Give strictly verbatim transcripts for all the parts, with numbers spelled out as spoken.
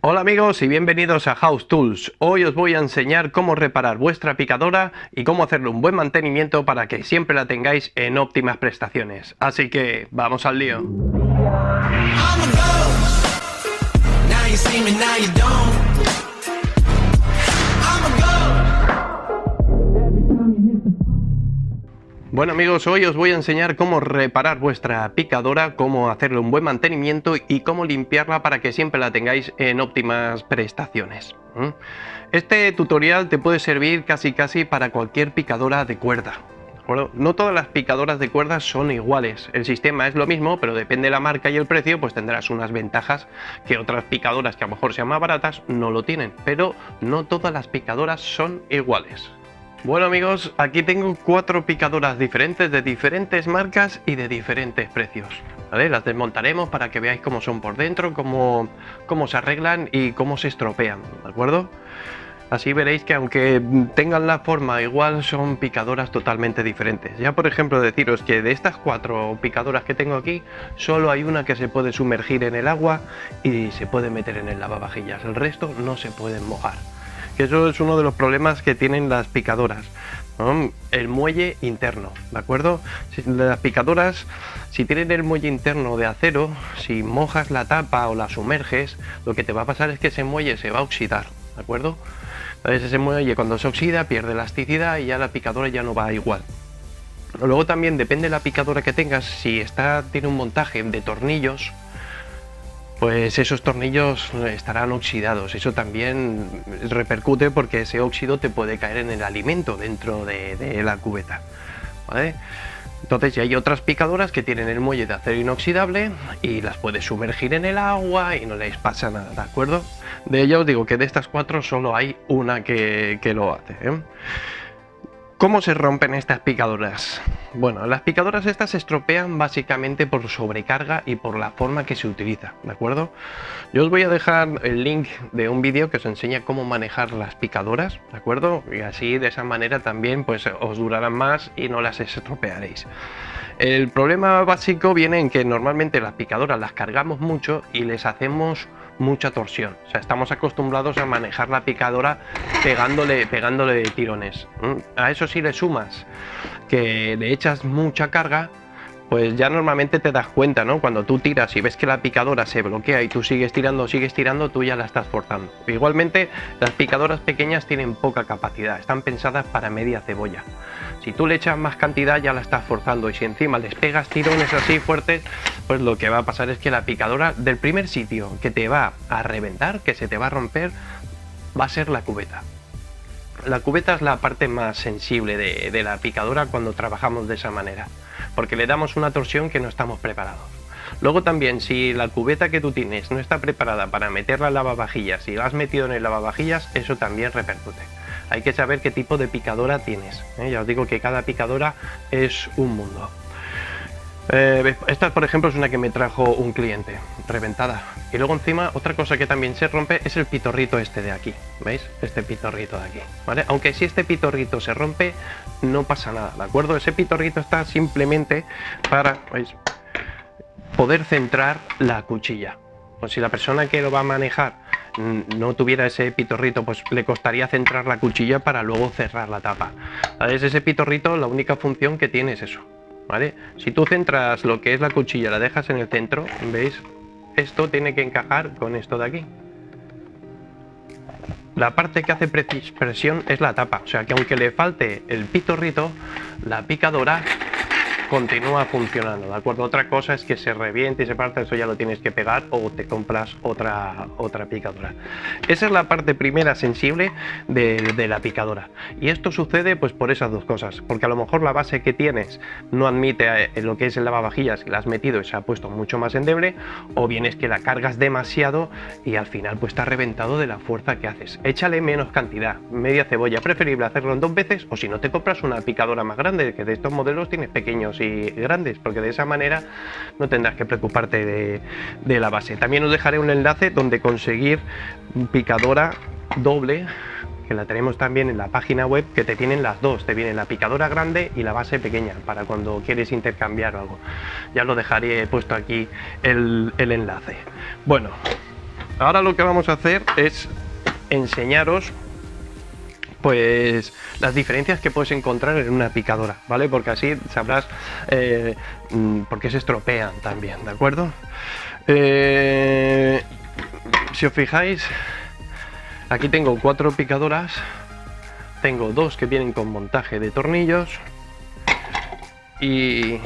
Hola amigos y bienvenidos a House Tools. Hoy os voy a enseñar cómo reparar vuestra picadora y cómo hacerle un buen mantenimiento para que siempre la tengáis en óptimas prestaciones. Así que vamos al lío. Bueno amigos, hoy os voy a enseñar cómo reparar vuestra picadora, cómo hacerle un buen mantenimiento y cómo limpiarla para que siempre la tengáis en óptimas prestaciones. Este tutorial te puede servir casi casi para cualquier picadora de cuerda. Bueno, no todas las picadoras de cuerda son iguales, el sistema es lo mismo, pero depende de la marca y el precio, pues tendrás unas ventajas que otras picadoras que a lo mejor sean más baratas no lo tienen, pero no todas las picadoras son iguales. Bueno amigos, aquí tengo cuatro picadoras diferentes de diferentes marcas y de diferentes precios. ¿Vale? Las desmontaremos para que veáis cómo son por dentro, cómo, cómo se arreglan y cómo se estropean, ¿de acuerdo? Así veréis que aunque tengan la forma igual, son picadoras totalmente diferentes. Ya por ejemplo deciros que de estas cuatro picadoras que tengo aquí, solo hay una que se puede sumergir en el agua y se puede meter en el lavavajillas. El resto no se pueden mojar. Que eso es uno de los problemas que tienen las picadoras, ¿no? El muelle interno, ¿de acuerdo? Si las picadoras, si tienen el muelle interno de acero, si mojas la tapa o la sumerges, lo que te va a pasar es que ese muelle se va a oxidar, ¿de acuerdo? Entonces ese muelle cuando se oxida pierde elasticidad y ya la picadora ya no va igual. Luego también depende de la picadora que tengas, si está, tiene un montaje de tornillos, pues esos tornillos estarán oxidados. Eso también repercute porque ese óxido te puede caer en el alimento dentro de, de la cubeta, ¿vale? Entonces ya hay otras picadoras que tienen el muelle de acero inoxidable y las puedes sumergir en el agua y no les pasa nada, ¿de acuerdo? De ello os digo que de estas cuatro solo hay una que, que lo hace, ¿eh? ¿Cómo se rompen estas picadoras? Bueno, las picadoras estas se estropean básicamente por sobrecarga y por la forma que se utiliza, ¿de acuerdo? Yo os voy a dejar el link de un vídeo que os enseña cómo manejar las picadoras, ¿de acuerdo? Y así de esa manera también pues os durarán más y no las estropearéis. El problema básico viene en que normalmente las picadoras las cargamos mucho y les hacemos mucha torsión. O sea, estamos acostumbrados a manejar la picadora pegándole, pegándole tirones. A eso si le sumas que le echas mucha carga, pues ya normalmente te das cuenta, ¿no? Cuando tú tiras y ves que la picadora se bloquea y tú sigues tirando, sigues tirando, tú ya la estás forzando. Igualmente, las picadoras pequeñas tienen poca capacidad, están pensadas para media cebolla. Si tú le echas más cantidad ya la estás forzando y si encima les pegas tirones así fuertes, pues lo que va a pasar es que la picadora del primer sitio que te va a reventar, que se te va a romper, va a ser la cubeta. La cubeta es la parte más sensible de, de la picadora cuando trabajamos de esa manera, porque le damos una torsión que no estamos preparados. Luego también, si la cubeta que tú tienes no está preparada para meterla en lavavajillas y la has metido en el lavavajillas, eso también repercute. Hay que saber qué tipo de picadora tienes, ¿eh? Ya os digo que cada picadora es un mundo. Eh, esta por ejemplo es una que me trajo un cliente, reventada. Y luego encima otra cosa que también se rompe es el pitorrito este de aquí, ¿veis? Este pitorrito de aquí, ¿vale? Aunque si este pitorrito se rompe no pasa nada, ¿de acuerdo? Ese pitorrito está simplemente para, ¿veis?, poder centrar la cuchilla. Pues si la persona que lo va a manejar no tuviera ese pitorrito, pues le costaría centrar la cuchilla para luego cerrar la tapa. ¿Sabes? Ese pitorrito, la única función que tiene es eso, ¿vale? Si tú centras lo que es la cuchilla, la dejas en el centro, ¿veis? Esto tiene que encajar con esto de aquí. La parte que hace presión es la tapa, o sea que aunque le falte el pitorrito, la picadora continúa funcionando, ¿de acuerdo? Otra cosa es que se reviente y se parte, eso ya lo tienes que pegar o te compras otra, otra picadora. Esa es la parte primera sensible de, de la picadora. Y esto sucede pues por esas dos cosas, porque a lo mejor la base que tienes no admite eh, lo que es el lavavajillas, que la has metido y se ha puesto mucho más endeble, o bien es que la cargas demasiado y al final pues está reventado de la fuerza que haces. Échale menos cantidad, media cebolla, preferible hacerlo en dos veces, o si no te compras una picadora más grande, que de estos modelos tienes pequeños y grandes, porque de esa manera no tendrás que preocuparte de, de la base. También os dejaré un enlace donde conseguir picadora doble, que la tenemos también en la página web, que te tienen las dos, te viene la picadora grande y la base pequeña, para cuando quieres intercambiar o algo. Ya lo dejaré puesto aquí el, el enlace. Bueno, ahora lo que vamos a hacer es enseñaros pues las diferencias que puedes encontrar en una picadora, ¿vale? Porque así sabrás eh, por qué se estropean también, ¿de acuerdo? Eh, si os fijáis, aquí tengo cuatro picadoras, tengo dos que vienen con montaje de tornillos y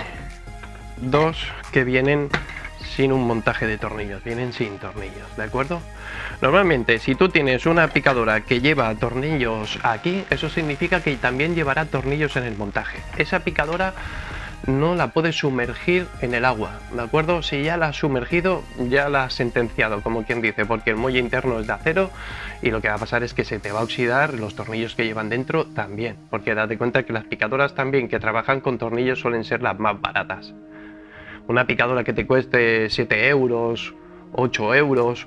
dos que vienen sin un montaje de tornillos, vienen sin tornillos, ¿de acuerdo? Normalmente, si tú tienes una picadora que lleva tornillos aquí, eso significa que también llevará tornillos en el montaje. Esa picadora no la puedes sumergir en el agua, ¿de acuerdo? Si ya la has sumergido, ya la has sentenciado, como quien dice, porque el muelle interno es de acero y lo que va a pasar es que se te va a oxidar los tornillos que llevan dentro también, porque date cuenta que las picadoras también que trabajan con tornillos suelen ser las más baratas. Una picadora que te cueste siete euros, ocho euros,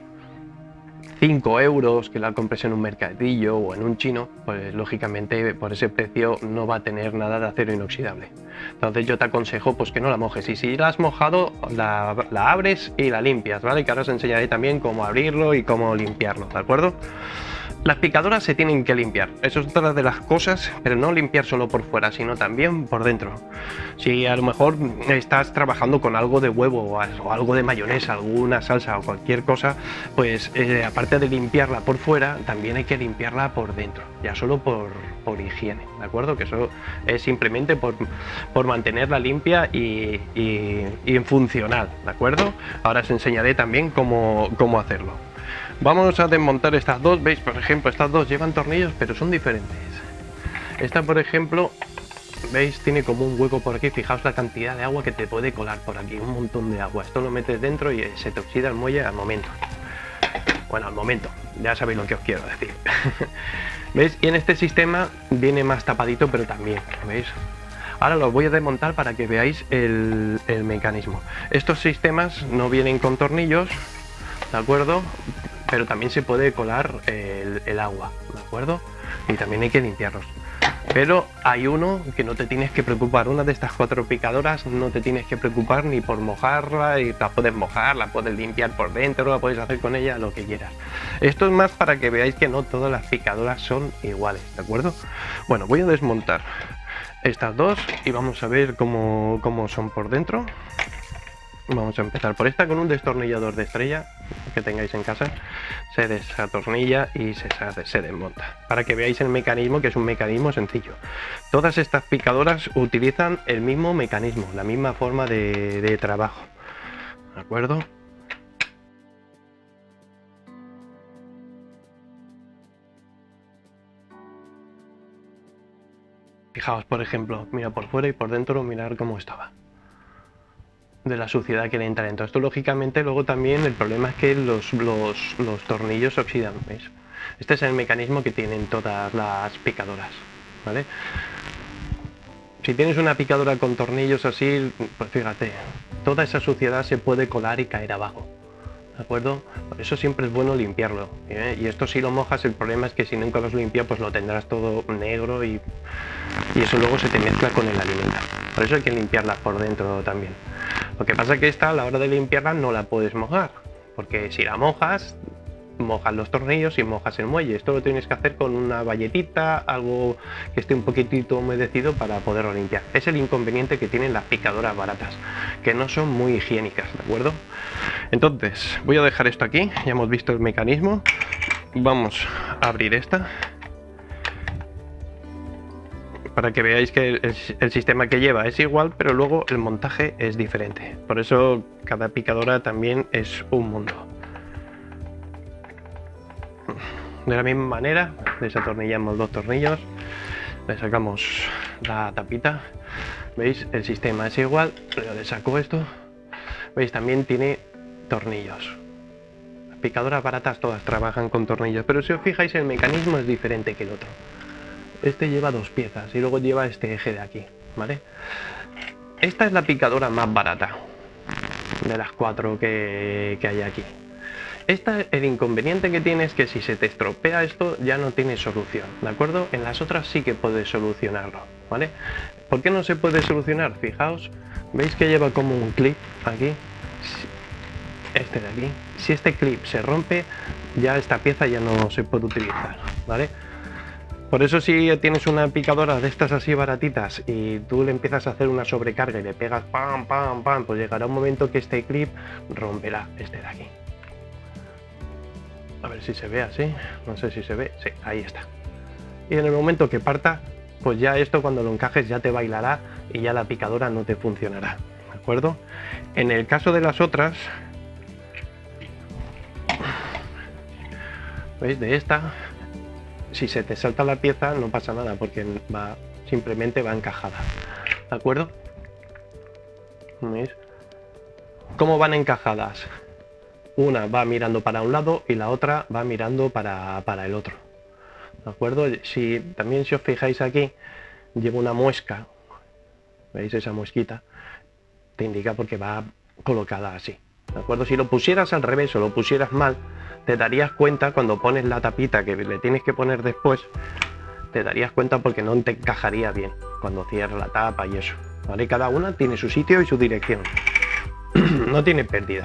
cinco euros, que la compres en un mercadillo o en un chino, pues lógicamente por ese precio no va a tener nada de acero inoxidable. Entonces yo te aconsejo pues que no la mojes, y si la has mojado la, la abres y la limpias, ¿vale? Que ahora os enseñaré también cómo abrirlo y cómo limpiarlo, ¿de acuerdo? Las picadoras se tienen que limpiar, eso es otra de las cosas, pero no limpiar solo por fuera, sino también por dentro. Si a lo mejor estás trabajando con algo de huevo o algo de mayonesa, alguna salsa o cualquier cosa, pues eh, aparte de limpiarla por fuera, también hay que limpiarla por dentro, ya solo por, por higiene, ¿de acuerdo? Que eso es simplemente por, por mantenerla limpia y, y, y funcional, ¿de acuerdo? Ahora os enseñaré también cómo, cómo hacerlo. Vamos a desmontar estas dos, veis, por ejemplo, estas dos llevan tornillos, pero son diferentes. Esta, por ejemplo, veis, tiene como un hueco por aquí, fijaos la cantidad de agua que te puede colar por aquí, un montón de agua. Esto lo metes dentro y se te oxida el muelle al momento. Bueno, al momento, ya sabéis lo que os quiero decir. ¿Veis? Y en este sistema viene más tapadito, pero también, ¿veis? Ahora los voy a desmontar para que veáis el, el mecanismo. Estos sistemas no vienen con tornillos, ¿de acuerdo? Pero también se puede colar el, el agua, ¿de acuerdo? Y también hay que limpiarlos. Pero hay uno que no te tienes que preocupar, una de estas cuatro picadoras no te tienes que preocupar ni por mojarla, y la puedes mojar, la puedes limpiar por dentro, la puedes hacer con ella lo que quieras. Esto es más para que veáis que no todas las picadoras son iguales, ¿de acuerdo? Bueno, voy a desmontar estas dos y vamos a ver cómo, cómo son por dentro. Vamos a empezar por esta con un destornillador de estrella que tengáis en casa. Se desatornilla y se, se desmonta, para que veáis el mecanismo, que es un mecanismo sencillo. Todas estas picadoras utilizan el mismo mecanismo, la misma forma de, de trabajo, ¿de acuerdo? Fijaos, por ejemplo, mira por fuera y por dentro, mirar cómo estaba, de la suciedad que le entra dentro. Esto lógicamente luego también el problema es que los, los, los tornillos se oxidan, ¿veis? Este es el mecanismo que tienen todas las picadoras, ¿vale? Si tienes una picadora con tornillos así, pues fíjate, toda esa suciedad se puede colar y caer abajo, ¿de acuerdo? Por eso siempre es bueno limpiarlo, ¿eh? Y esto si lo mojas, el problema es que si nunca los limpias, pues lo tendrás todo negro y, y eso luego se te mezcla con el alimento. Por eso hay que limpiarla por dentro también. Lo que pasa es que esta, a la hora de limpiarla, no la puedes mojar, porque si la mojas, mojas los tornillos y mojas el muelle. Esto lo tienes que hacer con una bayetita, algo que esté un poquitito humedecido para poderlo limpiar. Es el inconveniente que tienen las picadoras baratas, que no son muy higiénicas, ¿de acuerdo? Entonces, voy a dejar esto aquí, ya hemos visto el mecanismo. Vamos a abrir esta, para que veáis que el, el sistema que lleva es igual, pero luego el montaje es diferente. Por eso cada picadora también es un mundo. De la misma manera, desatornillamos dos tornillos, le sacamos la tapita. ¿Veis? El sistema es igual, pero le saco esto. ¿Veis? También tiene tornillos. Las picadoras baratas todas trabajan con tornillos, pero si os fijáis, el mecanismo es diferente que el otro. Este lleva dos piezas y luego lleva este eje de aquí, ¿vale? Esta es la picadora más barata de las cuatro que, que hay aquí. Esta, el inconveniente que tiene es que si se te estropea esto ya no tiene solución, ¿de acuerdo? En las otras sí que puedes solucionarlo, ¿vale? ¿Por qué no se puede solucionar? Fijaos, ¿veis que lleva como un clip aquí? este de aquí. Si este clip se rompe, ya esta pieza ya no se puede utilizar, ¿vale? Por eso si tienes una picadora de estas así baratitas y tú le empiezas a hacer una sobrecarga y le pegas pam, pam, pam, pues llegará un momento que este clip romperá, este de aquí. A ver si se ve así, no sé si se ve, sí, ahí está. Y en el momento que parta, pues ya esto cuando lo encajes ya te bailará y ya la picadora no te funcionará, ¿de acuerdo? En el caso de las otras, ¿veis? De esta, si se te salta la pieza no pasa nada porque va, simplemente va encajada, ¿de acuerdo? ¿Veis? ¿Cómo van encajadas? Una va mirando para un lado y la otra va mirando para, para el otro, ¿de acuerdo? Si, también si os fijáis aquí, llevo una muesca, ¿veis esa muesquita? Te indica porque va colocada así, ¿de acuerdo? Si lo pusieras al revés o lo pusieras mal, te darías cuenta cuando pones la tapita que le tienes que poner después, te darías cuenta porque no te encajaría bien cuando cierras la tapa y eso, ¿vale? Cada una tiene su sitio y su dirección, no tiene pérdida.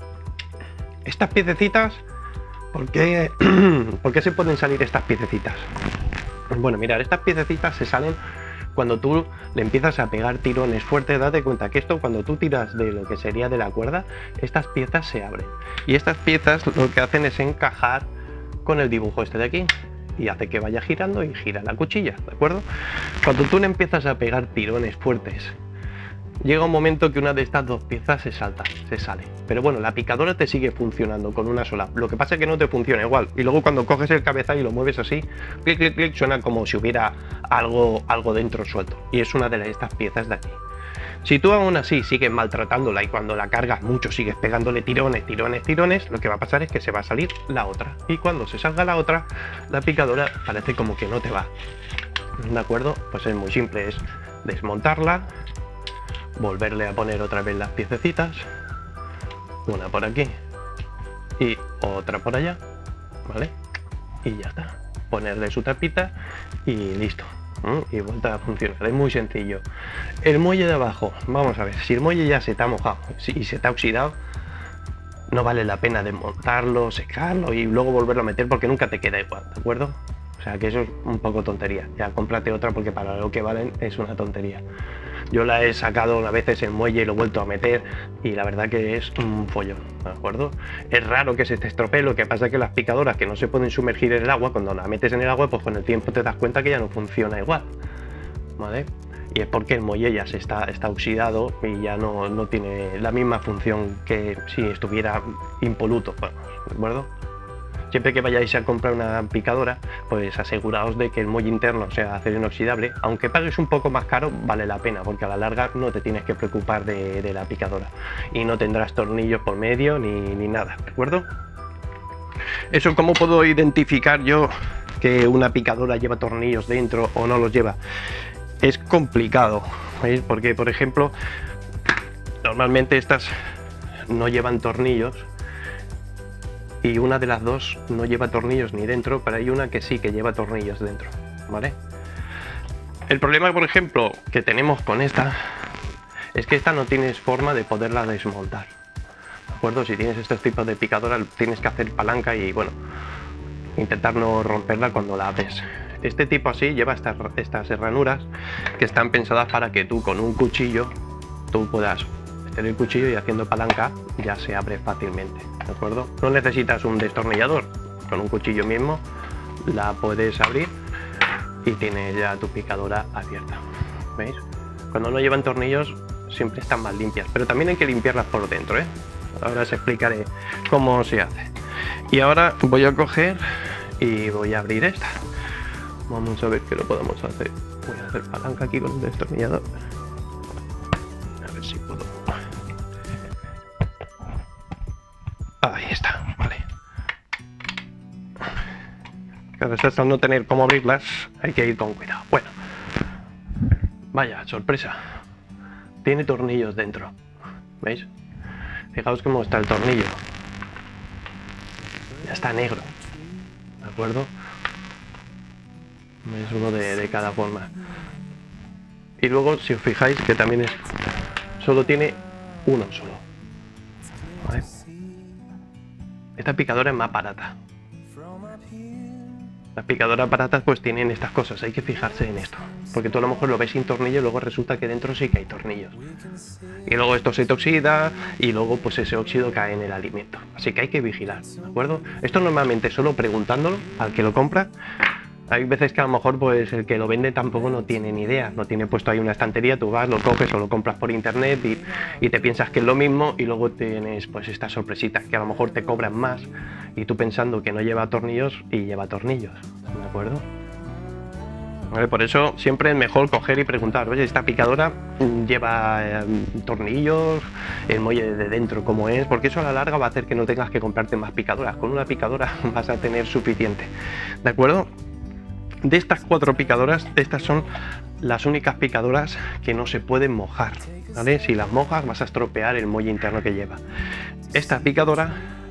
Estas piececitas, ¿por qué, ¿por qué se pueden salir estas piececitas? Bueno, mirad, estas piececitas se salen cuando tú le empiezas a pegar tirones fuertes. Date cuenta que esto, cuando tú tiras de lo que sería de la cuerda, estas piezas se abren. Y estas piezas lo que hacen es encajar con el dibujo este de aquí. Y hace que vaya girando y gira la cuchilla, ¿de acuerdo? Cuando tú le empiezas a pegar tirones fuertes, llega un momento que una de estas dos piezas se salta, se sale. Pero bueno, la picadora te sigue funcionando con una sola. Lo que pasa es que no te funciona igual. Y luego cuando coges el cabezal y lo mueves así, clic, clic, clic, suena como si hubiera algo, algo dentro suelto. Y es una de estas piezas de aquí. Si tú aún así sigues maltratándola y cuando la cargas mucho sigues pegándole tirones, tirones, tirones, lo que va a pasar es que se va a salir la otra. Y cuando se salga la otra, la picadora parece como que no te va. ¿De acuerdo? Pues es muy simple, es desmontarla, volverle a poner otra vez las piececitas, una por aquí y otra por allá, ¿vale? Y ya está, ponerle su tapita y listo, ¿Mm? Y vuelta a funcionar, es muy sencillo. El muelle de abajo, vamos a ver, si el muelle ya se te ha mojado y se te ha oxidado, no vale la pena desmontarlo, secarlo y luego volverlo a meter porque nunca te queda igual, ¿de acuerdo? O sea que eso es un poco tontería, ya cómprate otra porque para lo que valen es una tontería. Yo la he sacado a veces en muelle y lo he vuelto a meter y la verdad que es un follón, ¿de acuerdo? Es raro que se te estropee, lo que pasa es que las picadoras que no se pueden sumergir en el agua, cuando la metes en el agua, pues con el tiempo te das cuenta que ya no funciona igual, ¿vale? Y es porque el muelle ya se está, está oxidado y ya no, no tiene la misma función que si estuviera impoluto, bueno, ¿de acuerdo? Siempre que vayáis a comprar una picadora, pues aseguraos de que el muelle interno sea acero inoxidable. Aunque pagues un poco más caro, vale la pena, porque a la larga no te tienes que preocupar de, de la picadora. Y no tendrás tornillos por medio ni, ni nada, ¿de acuerdo? Eso, ¿cómo puedo identificar yo que una picadora lleva tornillos dentro o no los lleva? Es complicado, ¿veis? Porque, por ejemplo, normalmente estas no llevan tornillos. Y una de las dos no lleva tornillos ni dentro, pero hay una que sí que lleva tornillos dentro, ¿vale? El problema, por ejemplo, que tenemos con esta es que esta no tienes forma de poderla desmontar, ¿de acuerdo? Si tienes estos tipos de picadora tienes que hacer palanca y, bueno, intentar no romperla cuando la abres. Este tipo así lleva estas, estas ranuras que están pensadas para que tú con un cuchillo tú puedas meter el cuchillo y haciendo palanca ya se abre fácilmente, ¿de acuerdo? No necesitas un destornillador, con un cuchillo mismo la puedes abrir y tienes ya tu picadora abierta, ¿veis? Cuando no llevan tornillos siempre están más limpias, pero también hay que limpiarlas por dentro, ¿eh? Ahora os explicaré cómo se hace. Y ahora voy a coger y voy a abrir esta. Vamos a ver qué lo podemos hacer. Voy a hacer palanca aquí con el destornillador. A ver si puedo. Ahí está, vale. Claro, estas al no tener cómo abrirlas, hay que ir con cuidado. Bueno, vaya, sorpresa. Tiene tornillos dentro, ¿veis? Fijaos cómo está el tornillo. Ya está negro, ¿de acuerdo? Es uno de, de cada forma. Y luego, si os fijáis, que también es solo tiene uno solo, ¿vale? Esta picadora es más barata. Las picadoras baratas pues tienen estas cosas, hay que fijarse en esto, porque tú a lo mejor lo ves sin tornillo y luego resulta que dentro sí que hay tornillos. Y luego esto se te oxida y luego pues ese óxido cae en el alimento. Así que hay que vigilar, ¿de acuerdo? Esto normalmente solo preguntándolo al que lo compra. Hay veces que a lo mejor pues el que lo vende tampoco no tiene ni idea, no tiene puesto ahí una estantería, tú vas, lo coges o lo compras por internet y, y te piensas que es lo mismo y luego tienes pues estas sorpresitas que a lo mejor te cobran más y tú pensando que no lleva tornillos y lleva tornillos, ¿de acuerdo? Vale, por eso siempre es mejor coger y preguntar, oye, esta picadora lleva eh, tornillos, el muelle de dentro cómo es, porque eso a la larga va a hacer que no tengas que comprarte más picadoras, con una picadora vas a tener suficiente, ¿de acuerdo? De estas cuatro picadoras, estas son las únicas picadoras que no se pueden mojar, ¿vale? Si las mojas vas a estropear el muelle interno que lleva. Esta picadora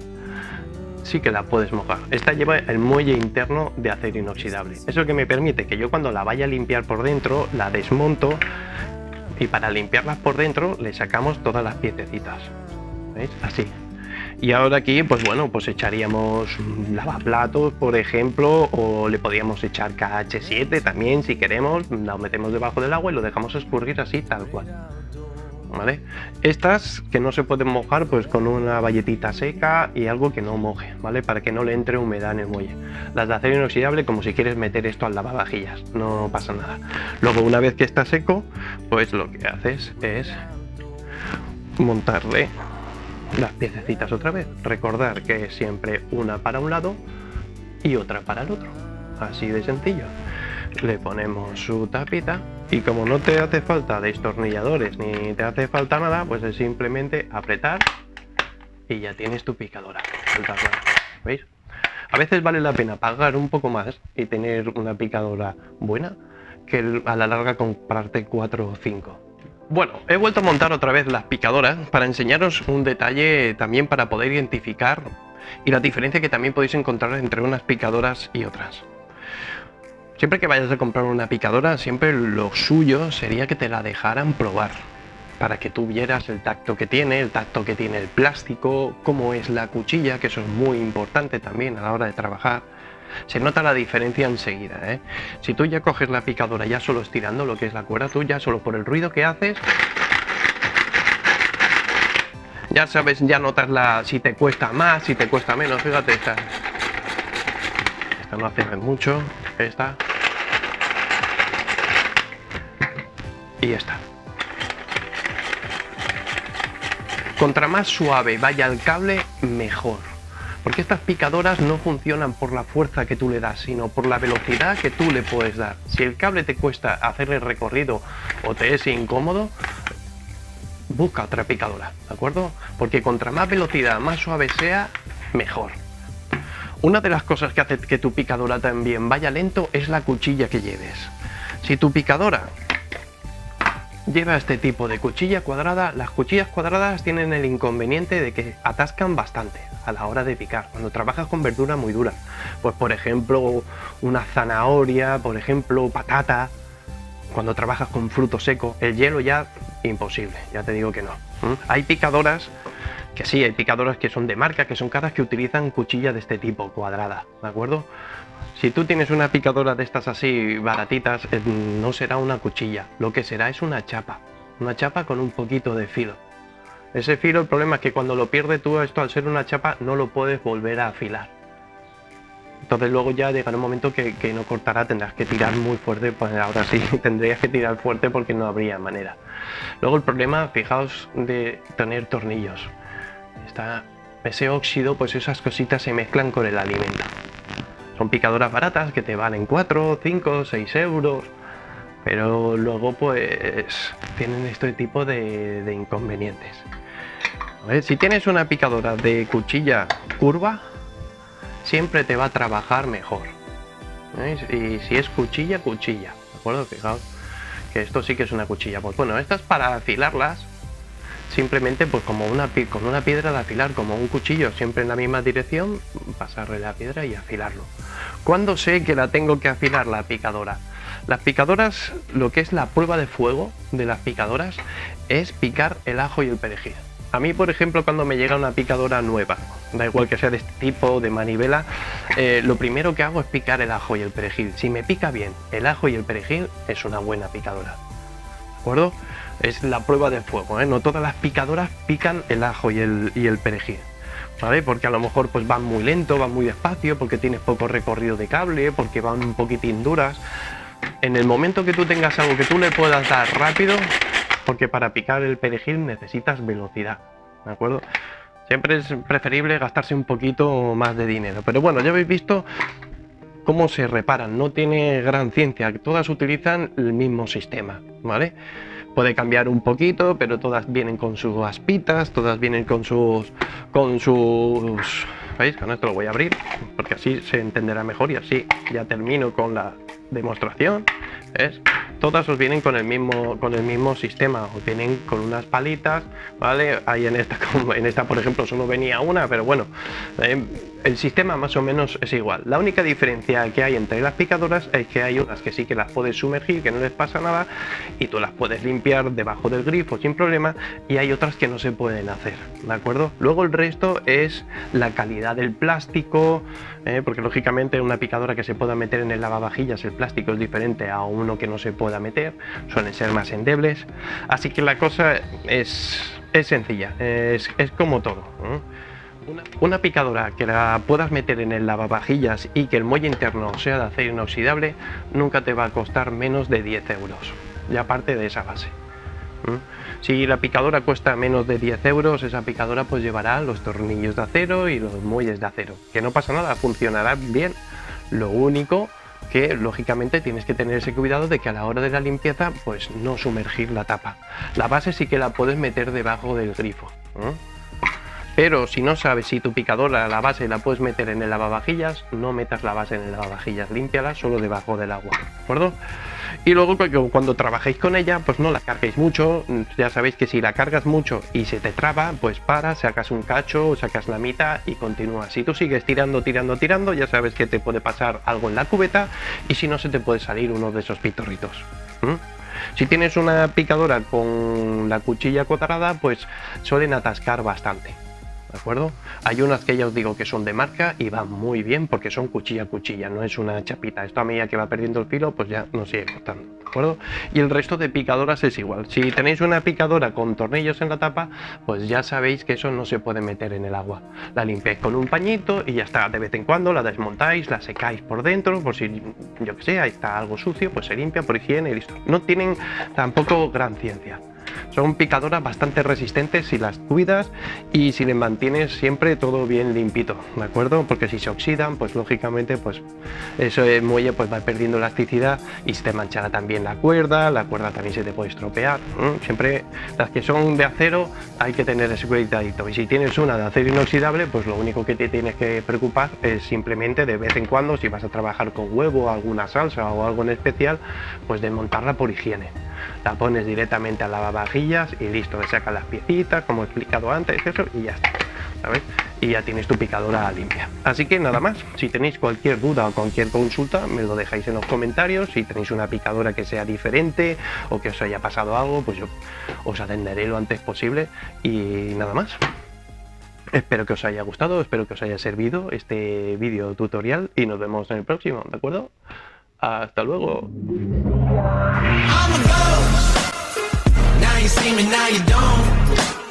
sí que la puedes mojar. Esta lleva el muelle interno de acero inoxidable. Eso que me permite que yo cuando la vaya a limpiar por dentro, la desmonto y para limpiarlas por dentro le sacamos todas las piececitas. ¿Veis? Así. Y ahora aquí, pues bueno, pues echaríamos lavaplatos, por ejemplo, o le podríamos echar K H siete también, si queremos, lo metemos debajo del agua y lo dejamos escurrir así, tal cual. ¿Vale? Estas que no se pueden mojar, pues con una bayetita seca y algo que no moje, ¿vale? Para que no le entre humedad en el muelle. Las de acero inoxidable, como si quieres meter esto al lavavajillas, no pasa nada. Luego, una vez que está seco, pues lo que haces es montarle las piececitas otra vez. Recordar que es siempre una para un lado y otra para el otro, así de sencillo. Le ponemos su tapita y como no te hace falta destornilladores ni te hace falta nada, pues es simplemente apretar y ya tienes tu picadora. ¿Veis? A veces vale la pena pagar un poco más y tener una picadora buena que a la larga comprarte cuatro o cinco. Bueno, he vuelto a montar otra vez las picadoras para enseñaros un detalle también para poder identificar y la diferencia que también podéis encontrar entre unas picadoras y otras. Siempre que vayas a comprar una picadora, siempre lo suyo sería que te la dejaran probar, para que tú vieras el tacto que tiene, el tacto que tiene el plástico, cómo es la cuchilla, que eso es muy importante también a la hora de trabajar. Se nota la diferencia enseguida, ¿eh? Si tú ya coges la picadora ya solo estirando lo que es la cuerda, tú ya solo por el ruido que haces, ya sabes, ya notas la, si te cuesta más, si te cuesta menos. Fíjate, esta, esta no hace mucho, esta y esta. Contra más suave vaya el cable, mejor. Porque estas picadoras no funcionan por la fuerza que tú le das, sino por la velocidad que tú le puedes dar. Si el cable te cuesta hacer el recorrido o te es incómodo, busca otra picadora, ¿de acuerdo? Porque contra más velocidad, más suave sea, mejor. Una de las cosas que hace que tu picadora también vaya lento es la cuchilla que lleves. Si tu picadora lleva este tipo de cuchilla cuadrada, las cuchillas cuadradas tienen el inconveniente de que atascan bastante a la hora de picar, cuando trabajas con verdura muy dura, pues por ejemplo una zanahoria, por ejemplo patata, cuando trabajas con fruto seco, el hielo ya imposible, ya te digo que no. ¿Mm? Hay picadoras que sí, hay picadoras que son de marca, que son caras, que utilizan cuchillas de este tipo, cuadrada, ¿de acuerdo? Si tú tienes una picadora de estas así baratitas, no será una cuchilla, lo que será es una chapa, una chapa con un poquito de filo. Ese filo, el problema es que cuando lo pierdes tú, esto al ser una chapa, no lo puedes volver a afilar. Entonces luego ya llegará un momento que, que no cortará, tendrás que tirar muy fuerte, pues ahora sí, tendrías que tirar fuerte porque no habría manera. Luego el problema, fijaos, de tener tornillos. Está ese óxido, pues esas cositas se mezclan con el alimento. Son picadoras baratas que te valen cuatro, cinco, seis euros, pero luego pues tienen este tipo de, de inconvenientes. A ver, si tienes una picadora de cuchilla curva, siempre te va a trabajar mejor. ¿Veis? Y si es cuchilla, cuchilla, ¿de acuerdo? Fijaos que esto sí que es una cuchilla. Pues bueno, estas para afilarlas, simplemente pues como una, con una piedra de afilar, como un cuchillo, siempre en la misma dirección, pasarle la piedra y afilarlo. ¿Cuándo sé que la tengo que afilar la picadora? Las picadoras, lo que es la prueba de fuego de las picadoras, es picar el ajo y el perejil. A mí, por ejemplo, cuando me llega una picadora nueva, da igual que sea de este tipo, de manivela, eh, lo primero que hago es picar el ajo y el perejil. Si me pica bien el ajo y el perejil, es una buena picadora, ¿de acuerdo? Es la prueba de fuego, ¿eh? No todas las picadoras pican el ajo y el, y el perejil, ¿vale? Porque a lo mejor pues van muy lento, van muy despacio, porque tienes poco recorrido de cable, porque van un poquitín duras. En el momento que tú tengas algo que tú le puedas dar rápido, porque para picar el perejil necesitas velocidad, ¿de acuerdo? Siempre es preferible gastarse un poquito más de dinero, pero bueno, ya habéis visto cómo se reparan, no tiene gran ciencia, todas utilizan el mismo sistema, ¿vale? Puede cambiar un poquito, pero todas vienen con sus aspitas, todas vienen con sus... con sus... ¿Veis? Con esto lo voy a abrir, porque así se entenderá mejor y así ya termino con la demostración. ¿Ves? Todas os vienen con el mismo con el mismo sistema, os vienen con unas palitas, ¿vale? Ahí en esta, en esta por ejemplo solo venía una, pero bueno, eh, el sistema más o menos es igual. La única diferencia que hay entre las picadoras es que hay unas que sí que las puedes sumergir, que no les pasa nada y tú las puedes limpiar debajo del grifo sin problema, y hay otras que no se pueden hacer, ¿de acuerdo? Luego el resto es la calidad del plástico, eh, porque lógicamente una picadora que se pueda meter en el lavavajillas, el plástico es diferente a uno que no se pueda meter, suelen ser más endebles, así que la cosa es, es sencilla, es, es como todo, ¿eh? Una, una picadora que la puedas meter en el lavavajillas y que el muelle interno sea de acero inoxidable nunca te va a costar menos de diez euros, y aparte de esa base. ¿Mm? Si la picadora cuesta menos de diez euros, esa picadora pues llevará los tornillos de acero y los muelles de acero, que no pasa nada, funcionará bien. Lo único que lógicamente tienes que tener ese cuidado de que a la hora de la limpieza pues no sumergir la tapa. La base sí que la puedes meter debajo del grifo, ¿eh? Pero si no sabes si tu picadora, la base, la puedes meter en el lavavajillas, no metas la base en el lavavajillas, límpiala solo debajo del agua, ¿de acuerdo? Y luego cuando trabajéis con ella, pues no la carguéis mucho. Ya sabéis que si la cargas mucho y se te traba, pues para, sacas un cacho, sacas la mitad y continúas. Si tú sigues tirando, tirando, tirando, ya sabes que te puede pasar algo en la cubeta y si no se te puede salir uno de esos pitorritos. ¿Mm? Si tienes una picadora con la cuchilla cuadrada, pues suelen atascar bastante, ¿de acuerdo? Hay unas que ya os digo que son de marca y van muy bien porque son cuchilla a cuchilla, no es una chapita. Esto a medida que va perdiendo el filo pues ya no sigue cortando, ¿de acuerdo? Y el resto de picadoras es igual. Si tenéis una picadora con tornillos en la tapa, pues ya sabéis que eso no se puede meter en el agua. La limpiáis con un pañito y ya está. De vez en cuando la desmontáis, la secáis por dentro, por si, yo que sé, ahí está algo sucio, pues se limpia por higiene y listo. No tienen tampoco gran ciencia. Son picadoras bastante resistentes si las cuidas y si les mantienes siempre todo bien limpito, ¿de acuerdo? Porque si se oxidan, pues lógicamente pues ese muelle pues va perdiendo elasticidad y se te manchará también la cuerda, la cuerda también se te puede estropear, ¿eh? Siempre las que son de acero hay que tener ese cuidadito, y si tienes una de acero inoxidable, pues lo único que te tienes que preocupar es simplemente de vez en cuando, si vas a trabajar con huevo, alguna salsa o algo en especial, pues desmontarla por higiene. La pones directamente al lavavajillas y listo, le sacas las piecitas, como he explicado antes, eso, y ya está, ¿sabes? Y ya tienes tu picadora limpia. Así que nada más, si tenéis cualquier duda o cualquier consulta, me lo dejáis en los comentarios. Si tenéis una picadora que sea diferente o que os haya pasado algo, pues yo os atenderé lo antes posible y nada más. Espero que os haya gustado, espero que os haya servido este vídeo tutorial y nos vemos en el próximo, ¿de acuerdo? Hasta luego. Now you see me, now you don't.